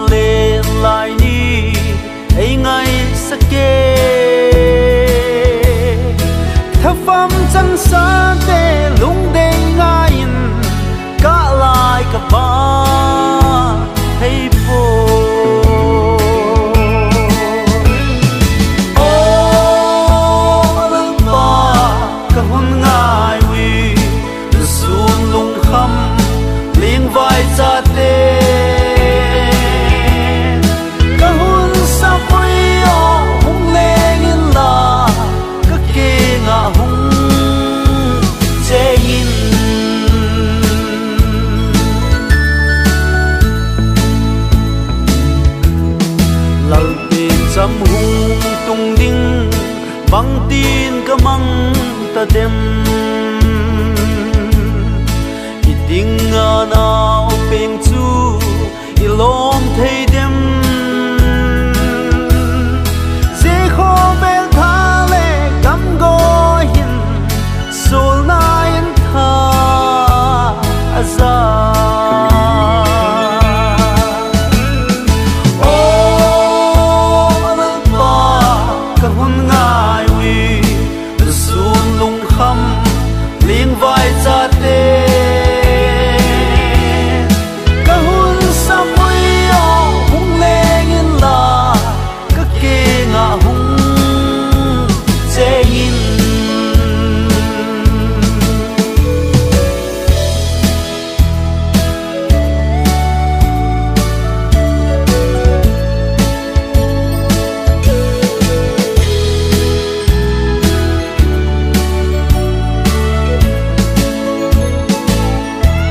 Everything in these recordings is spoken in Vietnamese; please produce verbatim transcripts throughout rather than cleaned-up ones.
lên lại đi ấy ngay sake thấp phẩm chân sa tê lung đê ngain cả lại cả ba hay phố ô lăng ba cả hôn ngài vi zoom lung khăm liên vai cha tê tâm hung tung ding bang tin ka mang ta dem i ding na na peng chu i lom thei dem je kho bel tha le kam go hin sol na in tha aza vai cha tê ka hun samui o hung leng in la ka ke nga hung che in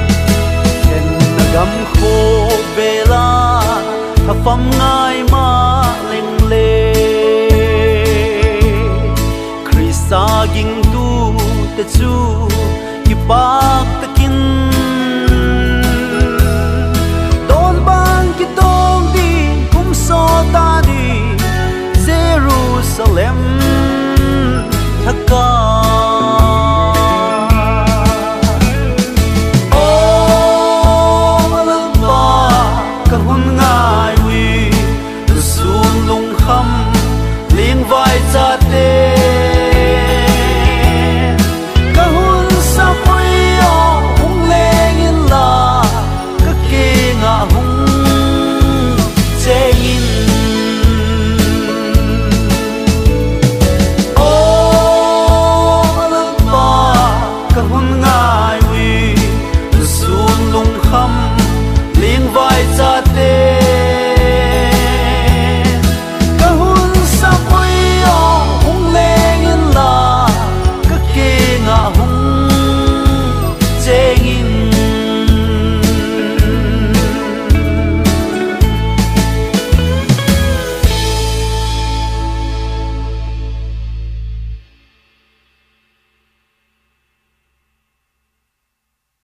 gam khô về la thập phẩm ngài ma